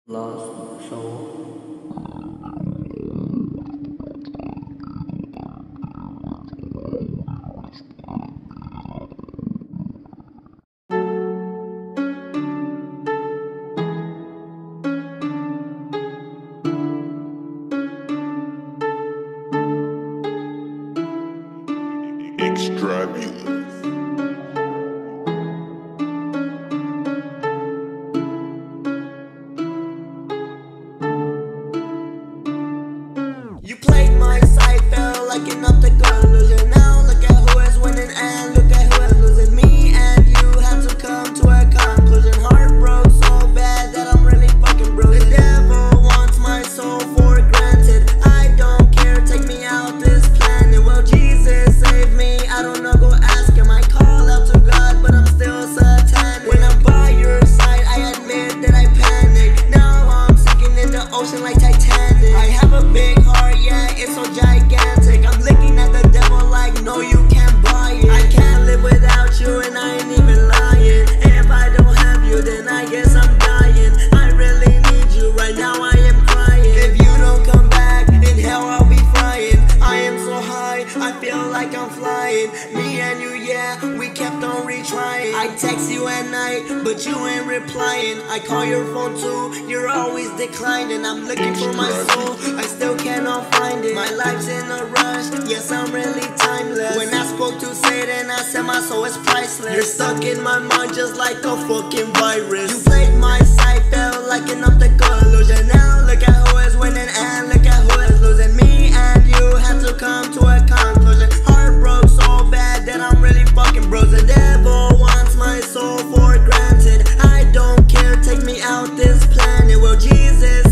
Lost soul. Extravulance. You played my side, felt like an optical illusion. Now look at who is winning and look at who is losing. Me and you have to come to a conclusion. Heart broke so bad that I'm really fucking broken. The devil wants my soul for granted. I don't care, take me out this planet. Well, Jesus save me, I don't know, go ask him. I call out to God, but I'm still satanic. When I'm by your side, I admit that I panic. Now I'm sinking in the ocean like Titanic. I have a big heart, yeah, it's so gigantic. I'm looking at the devil like, no, you can't buy it. I can't live without you and I ain't even lying. If I don't have you, then I guess I'm dying. I really need you, right now I am crying. If you don't come back, in hell I'll be frying. I am so high, I feel like I'm flying. Me and you, yeah, we kept on retrying. I text you at night, but you ain't replying. I call your phone too, you're always declining. I'm looking for my soul, I still cannot find it. My life's in a rush, yes I'm really timeless. When I spoke to Satan, I said my soul is priceless. You're stuck in my mind just like a fucking virus. You played my side, felt like an optical illusion. Now look at who is winning and look at who is losing. Me and you had to come to a conclusion. Heart broke so bad that I'm really fucking broke. The devil wants my soul for granted. I don't care, take me out this planet. Well, Jesus